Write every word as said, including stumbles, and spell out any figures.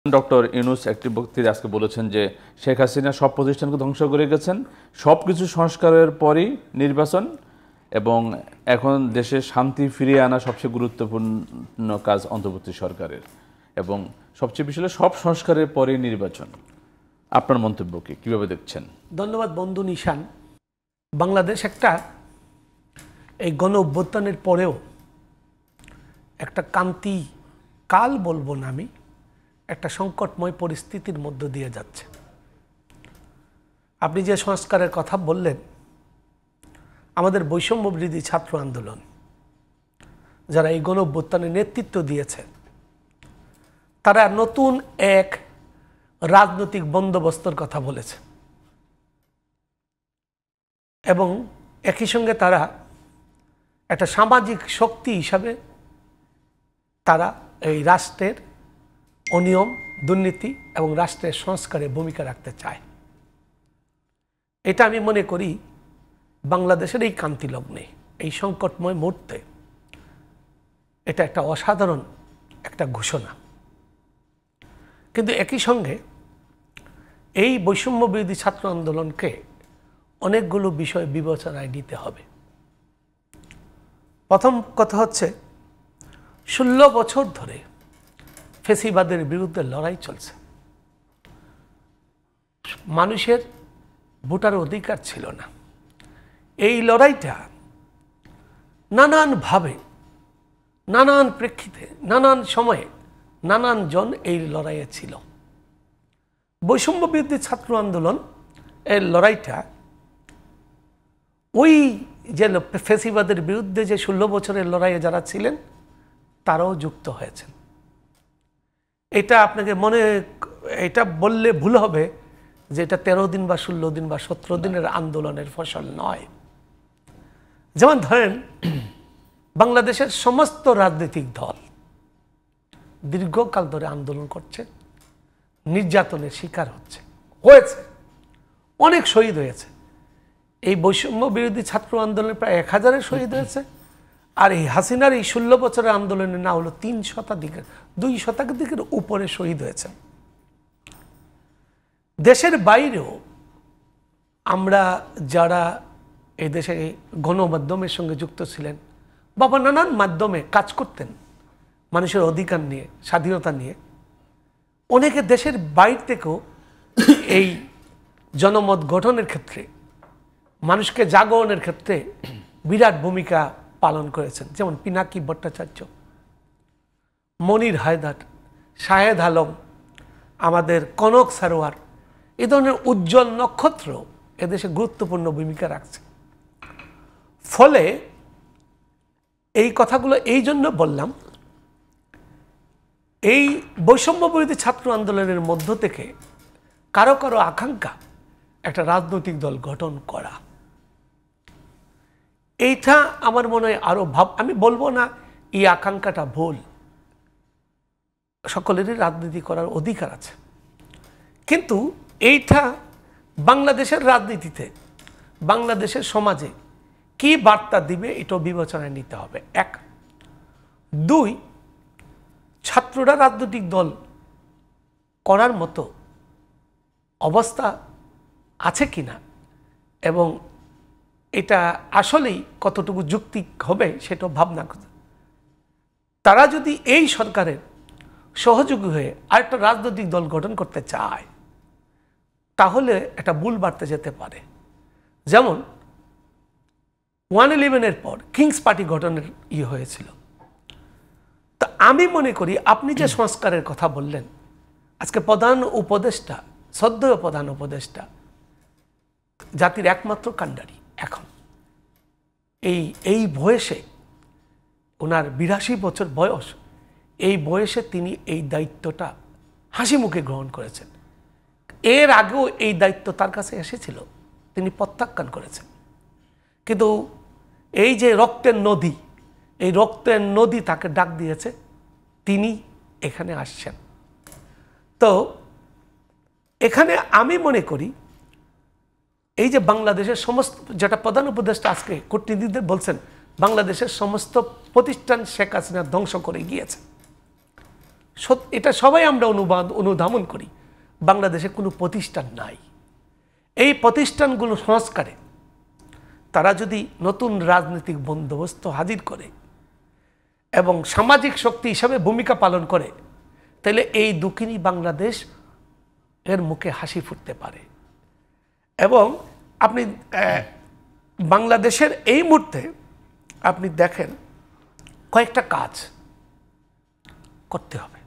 Doctor Yunus একটি বক্তৃতায় আজকে বলেছেন যে শেখ হাসিনা সব প্রতিষ্ঠানকে ধ্বংস করে গেছেন, সব কিছু সংস্কারের পরই নির্বাচন, এবং এখন দেশে শান্তি ফিরিয়ে আনা সবচেয়ে গুরুত্বপূর্ণ কাজ অন্তর্বর্তী সরকারের, এবং সবচেয়ে বেশি হলো সব সংস্কারের পরই নির্বাচন। আপনার মন্তব্যকে কীভাবে দেখছেন? ধন্যবাদ বন্ধু নিশান। বাংলাদেশ একটা এই গণ অভ্যুত্থানের পরেও একটা কান্তি কাল বলবো না, আমি একটা সংকটময় পরিস্থিতির মধ্য দিয়ে যাচ্ছে। আপনি যে সংস্কারের কথা বললেন, আমাদের বৈষম্য বিরোধী ছাত্র আন্দোলন যারা এই গণ অভ্যুত্থানে নেতৃত্ব দিয়েছে, তারা নতুন এক রাজনৈতিক বন্দোবস্তর কথা বলেছে, এবং একই সঙ্গে তারা একটা সামাজিক শক্তি হিসাবে তারা এই রাষ্ট্রের অনিয়ম, দুর্নীতি এবং রাষ্ট্রের সংস্কারে ভূমিকা রাখতে চায়। এটা আমি মনে করি বাংলাদেশের এই কান্তি লগ্নে, এই সংকটময় মুহূর্তে এটা একটা অসাধারণ একটা ঘোষণা। কিন্তু একই সঙ্গে এই বৈষম্য বিরোধী ছাত্র আন্দোলনকে অনেকগুলো বিষয় বিবেচনায় নিতে হবে। প্রথম কথা হচ্ছে, ষোলো বছর ধরে ফ্যাসিবাদের বিরুদ্ধে লড়াই চলছে। মানুষের ভোটার অধিকার ছিল না। এই লড়াইটা নানানভাবে, নানান প্রেক্ষিতে, নানান সময়ে নানান জন এই লড়াইয়ে ছিল। বৈষম্য বিরোধী ছাত্র আন্দোলন এর লড়াইটা ওই যে ফ্যাসিবাদের বিরুদ্ধে যে ষোলো বছরের লড়াইয়ে যারা ছিলেন তারাও যুক্ত হয়েছেন। এটা আপনাকে মনে, এটা বললে ভুল হবে যে এটা তেরো দিন বা ষোলো দিন বা সতেরো দিনের আন্দোলনের ফসল নয়। যেমন ধরেন, বাংলাদেশের সমস্ত রাজনৈতিক দল দীর্ঘকাল ধরে আন্দোলন করছে, নির্যাতনের শিকার হচ্ছে, হয়েছে, অনেক শহীদ হয়েছে। এই বৈষম্য বিরোধী ছাত্র আন্দোলনে প্রায় এক হাজারের শহীদ হয়েছে, আর এই হাসিনার এই ষোলো বছরের আন্দোলনে না হলো তিন শতাধিকের দুই শতাধিকের উপরে শহীদ হয়েছে। দেশের বাইরেও আমরা যারা এই দেশে গণমাধ্যমের সঙ্গে যুক্ত ছিলেন, বাবা নানান মাধ্যমে কাজ করতেন মানুষের অধিকার নিয়ে, স্বাধীনতা নিয়ে, অনেকে দেশের বাইরে থেকেও এই জনমত গঠনের ক্ষেত্রে, মানুষকে জাগরণের ক্ষেত্রে বিরাট ভূমিকা পালন করেছেন। যেমন পিনাকি ভট্টাচার্য, মনির হায়দার, শাহেদ আলম, আমাদের কনক সারোয়ার, এ ধরনের উজ্জ্বল নক্ষত্র এদেশে গুরুত্বপূর্ণ ভূমিকা রাখছে। ফলে এই কথাগুলো এই জন্য বললাম, এই বৈষম্য বিরোধী ছাত্র আন্দোলনের মধ্য থেকে কারো কারো আকাঙ্ক্ষা একটা রাজনৈতিক দল গঠন করা, এইটা আমার মনে হয় আরো ভাব, আমি বলবো না এই আকাঙ্ক্ষাটা ভুল, সকলেরই রাজনীতি করার অধিকার আছে, কিন্তু এইটা বাংলাদেশের রাজনীতিতে, বাংলাদেশের সমাজে কি বার্তা দিবে এটাও বিবেচনায় নিতে হবে। এক, দুই, ছাত্ররা রাজনৈতিক দল করার মতো অবস্থা আছে কিনা, এবং এটা আসলেই কতটুকু যুক্তি হবে সেটাও ভাবনা করতে। তারা যদি এই সরকারের সহযোগী হয়ে আরেকটা রাজনৈতিক দল গঠন করতে চায়, তাহলে একটা ভুল বার্তা যেতে পারে। যেমন ওয়ান ইলেভেনের পর কিংস পার্টি গঠনের ইয়ে হয়েছিল। তা আমি মনে করি আপনি যে সংস্কারের কথা বললেন, আজকে প্রধান উপদেষ্টা, শ্রদ্ধেয় প্রধান উপদেষ্টা, জাতির একমাত্র কাণ্ডারি, এখন এই এই বয়সে, ওনার বিরাশি বছর বয়স, এই বয়সে তিনি এই দায়িত্বটা হাসি মুখে গ্রহণ করেছেন। এর আগেও এই দায়িত্ব তার কাছে এসেছিল, তিনি প্রত্যাখ্যান করেছেন। কিন্তু এই যে রক্তের নদী, এই রক্তের নদী তাকে ডাক দিয়েছে, তিনি এখানে আসছেন। তো এখানে আমি মনে করি এই যে বাংলাদেশের সমস্ত, যেটা প্রধান উপদেষ্টা আজকে কূটনীতিকদের বলছেন, বাংলাদেশের সমস্ত প্রতিষ্ঠান শেখ হাসিনা ধ্বংস করে গিয়েছে। এটা সবাই আমরা অনুবাদ অনুধাবন করি, বাংলাদেশে কোনো প্রতিষ্ঠান নাই। এই প্রতিষ্ঠানগুলো সংস্কারে তারা যদি নতুন রাজনৈতিক বন্দোবস্ত হাজির করে এবং সামাজিক শক্তি হিসাবে ভূমিকা পালন করে, তাহলে এই দক্ষিণী বাংলাদেশ এর মুখে হাসি ফুটতে পারে। এবং আপনি বাংলাদেশের এই মুহূর্তে আপনি দেখেন কয়েকটা কাজ করতে হবে।